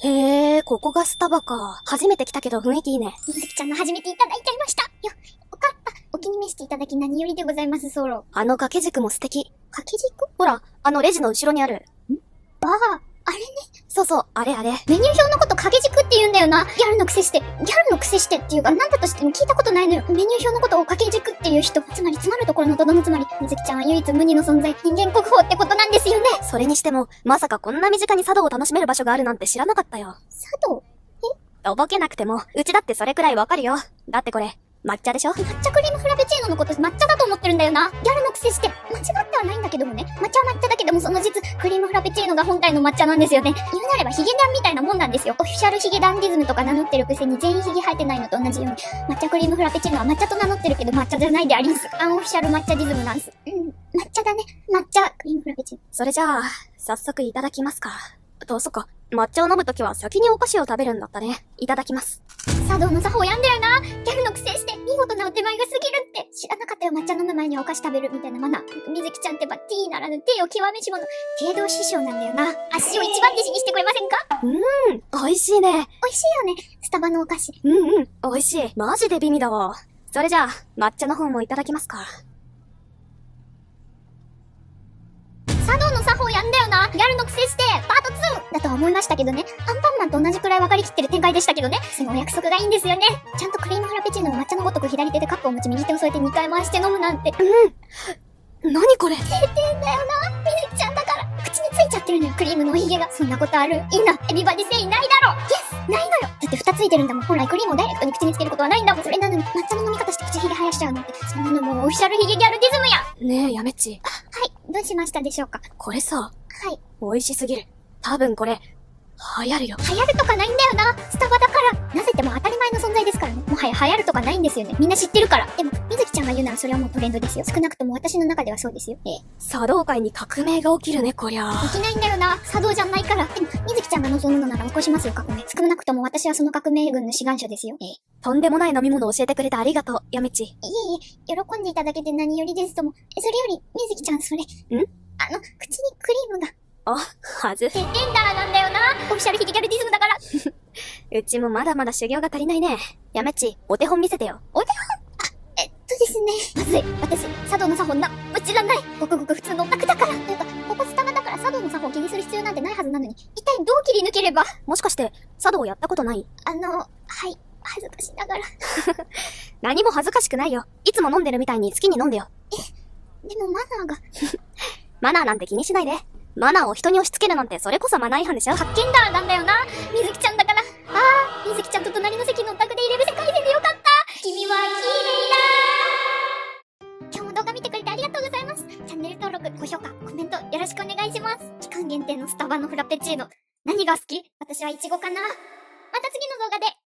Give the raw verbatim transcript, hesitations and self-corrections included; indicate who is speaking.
Speaker 1: へえ、ここがスタバか。初めて来たけど雰囲気いいね。
Speaker 2: みずきちゃんの初めていただいちゃいました。よ、よかった。お気に召していただき何よりでございます、ソーロ。
Speaker 1: あの掛け軸も素敵。
Speaker 2: 掛け軸？
Speaker 1: ほら、あのレジの後ろにある。
Speaker 2: ん？ああ、あれね。
Speaker 1: そうそう、あれあれ。
Speaker 2: メニュー表のこと掛け軸って言うんだよな。ギャルのくせして。ギャルのくせしてっていうか、なんだとしても聞いたことないのよ。メニュー表のことを掛け軸っていう人。つまり詰まるところのとどのつまり。みずきちゃんは唯一無二の存在。人間国宝ってことなんですよね。
Speaker 1: それにしても、まさかこんな身近に茶道を楽しめる場所があるなんて知らなかったよ。
Speaker 2: 茶道？
Speaker 1: とぼけなくても、うちだってそれくらいわかるよ。だってこれ、抹茶でしょ？
Speaker 2: 抹茶クリームフラペチーノのこと抹茶だと思ってるんだよな。ギャルのくせして。間違ってはないんだけどもね。抹茶は抹茶だけどもその実、クリームフラペチーノが本体の抹茶なんですよね。言うなればヒゲダンみたいなもんなんですよ。オフィシャルヒゲダンディズムとか名乗ってるくせに全員ヒゲ生えてないのと同じように。抹茶クリームフラペチーノは抹茶と名乗ってるけど抹茶じゃないでありんす。アンオフィシャル抹茶ディズムなんす。うん、抹茶だね。抹茶クリームフラペチーノ。
Speaker 1: それじゃあ、早速いただきますか。と、そっか。抹茶を飲むときは先にお菓子を食べるんだったね。いただきます。
Speaker 2: 茶道の作法やんだよな。ギャルのくせして見事なお手前が過ぎるって。知らなかったよ。抹茶飲む前にお菓子食べるみたいなマナー。みずきちゃんってばティーならぬ手を極めし者。程度師匠なんだよな。足を一番弟子にしてくれませんか？
Speaker 1: うーん、美味しいね。
Speaker 2: 美味しいよね。スタバのお菓子。
Speaker 1: うんうん、美味しい。マジで美味だわ。それじゃあ、抹茶の方もいただきますか。
Speaker 2: 茶道の作法やんだよな。ギャルのくせして、パートツーだとは思いましたけどね。アンパンマンと同じくらい分かりきってる展開でしたけどね。そのお約束がいいんですよね。ちゃんとクリームフラペチーノの抹茶のごとく左手でカップを持ち右手を添えてにかい回して飲むなんて。
Speaker 1: うん。何これ？
Speaker 2: 出てんだよな。みずきちゃんだから。口についちゃってるのよ、クリームのおひげが。そんなことある？いいな。エビバディセイないだろ。イエス！ないのよ。だって蓋ついてるんだもん。本来クリームをダイレクトに口につけることはないんだもん。それなのに抹茶の飲み方して口ひげ生やしちゃうなんて。そんなのもうオフィシャルヒゲギャルディズムや。
Speaker 1: ねえ、やめっち。
Speaker 2: あ、はい。どうしましたでしょうか？
Speaker 1: これさ、
Speaker 2: はい。
Speaker 1: 美味しすぎる。多分これ、流行るよ。
Speaker 2: 流行るとかないんだよな。スタバだから。なぜっても当たり前の存在ですからね。もはや流行るとかないんですよね。みんな知ってるから。でも、みずきちゃんが言うならそれはもうトレンドですよ。少なくとも私の中ではそうですよ。ええ。
Speaker 1: 茶道界に革命が起きるね、こりゃ。
Speaker 2: 起きないんだよな。茶道じゃないから。でも、みずきちゃんが望むのなら起こしますよ、革命。少なくとも私はその革命軍の志願者ですよ。ええ。
Speaker 1: とんでもない飲み物を教えてくれてありがとう、やめち。
Speaker 2: いえいえ、喜んでいただけて何よりですとも。え、それより、みずきちゃんそれ。
Speaker 1: ん？
Speaker 2: あの、口にクリームが。
Speaker 1: あ、はず。
Speaker 2: テテンダーなんだよな。オフィシャルヒゲギャルディズムだから。
Speaker 1: うちもまだまだ修行が足りないね。やめっち、お手本見せてよ。
Speaker 2: お手本？あ、えっとですね。まずい。私、茶道の作法な、うちらない。ごくごく普通のオタクだから。というか、ここスタバだから茶道の作法を気にする必要なんてないはずなのに、一体どう切り抜ければ？
Speaker 1: もしかして、茶道やったことない？
Speaker 2: あの、はい。恥ずかしながら。
Speaker 1: 何も恥ずかしくないよ。いつも飲んでるみたいに好きに飲んでよ。
Speaker 2: え、でもマナーが。
Speaker 1: マナーなんて気にしないで。マナーを人に押し付けるなんてそれこそマナー違反でしょ。
Speaker 2: 発見だなんだよな。みずきちゃんだから。あー、みずきちゃんと隣の席のお宅で入れる世界線でよかった。君は綺麗だ。今日も動画見てくれてありがとうございます。チャンネル登録、高評価、コメントよろしくお願いします。期間限定のスタバのフラペチーノ。何が好き？私はイチゴかな。また次の動画で。